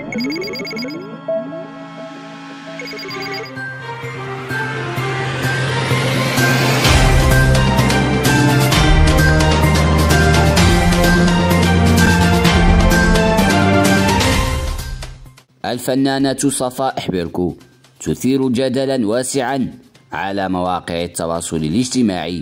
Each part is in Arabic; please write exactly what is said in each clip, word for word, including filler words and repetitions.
الفنانة صفاء حبيركو تثير جدلا واسعا على مواقع التواصل الاجتماعي.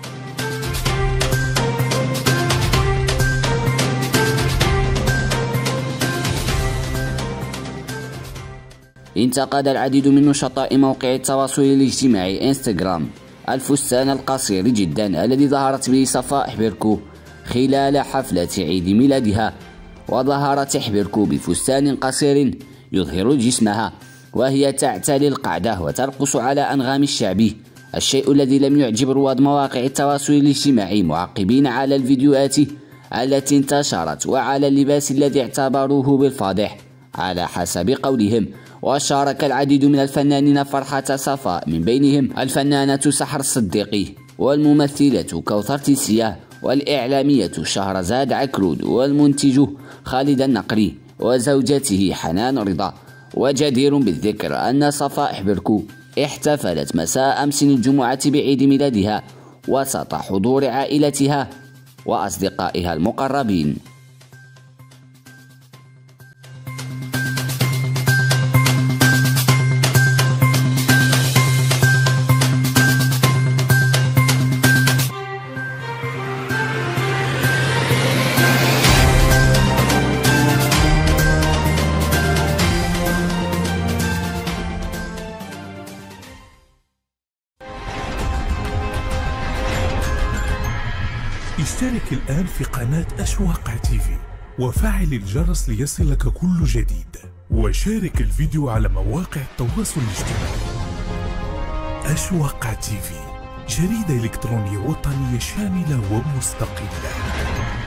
انتقد العديد من نشطاء موقع التواصل الاجتماعي انستغرام الفستان القصير جدا الذي ظهرت به صفاء حبيركو خلال حفلة عيد ميلادها. وظهرت حبيركو بفستان قصير يظهر جسمها وهي تعتلي القعدة وترقص على أنغام الشعب، الشيء الذي لم يعجب رواد مواقع التواصل الاجتماعي معقبين على الفيديوهات التي انتشرت وعلى اللباس الذي اعتبروه بالفاضح على حسب قولهم. وشارك العديد من الفنانين فرحة صفاء، من بينهم الفنانة سحر الصديقي والممثلة كوثر تيسيا والإعلامية شهرزاد عكرود والمنتج خالد النقري وزوجته حنان رضا. وجدير بالذكر أن صفاء حبيركو احتفلت مساء أمس الجمعة بعيد ميلادها وسط حضور عائلتها وأصدقائها المقربين. اشترك الآن في قناة أشواق تيفي وفعل الجرس ليصلك كل جديد، وشارك الفيديو على مواقع التواصل الاجتماعي. أشواق تيفي، جريدة إلكترونية وطنية شاملة ومستقلة.